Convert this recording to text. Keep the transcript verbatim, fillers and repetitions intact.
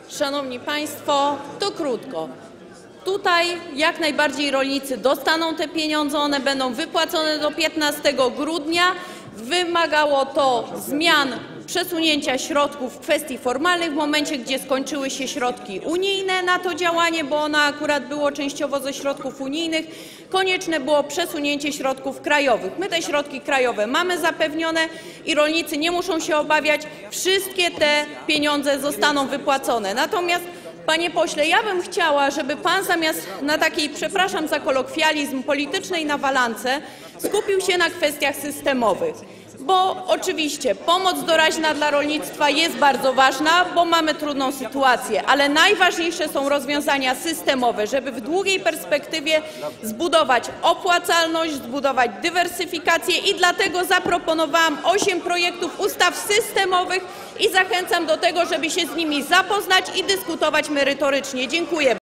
Szanowni Państwo, to krótko. Tutaj jak najbardziej rolnicy dostaną te pieniądze, one będą wypłacone do piętnastego grudnia. Wymagało to zmian, przesunięcia środków w kwestii formalnych w momencie, gdzie skończyły się środki unijne na to działanie, bo ono akurat było częściowo ze środków unijnych. Konieczne było przesunięcie środków krajowych. My te środki krajowe mamy zapewnione i rolnicy nie muszą się obawiać, wszystkie te pieniądze zostaną wypłacone. Natomiast, panie pośle, ja bym chciała, żeby pan zamiast na takiej, przepraszam za kolokwializm, politycznej nawalance skupił się na kwestiach systemowych. Bo oczywiście pomoc doraźna dla rolnictwa jest bardzo ważna, bo mamy trudną sytuację, ale najważniejsze są rozwiązania systemowe, żeby w długiej perspektywie zbudować opłacalność, zbudować dywersyfikację i dlatego zaproponowałam osiem projektów ustaw systemowych i zachęcam do tego, żeby się z nimi zapoznać i dyskutować merytorycznie. Dziękuję.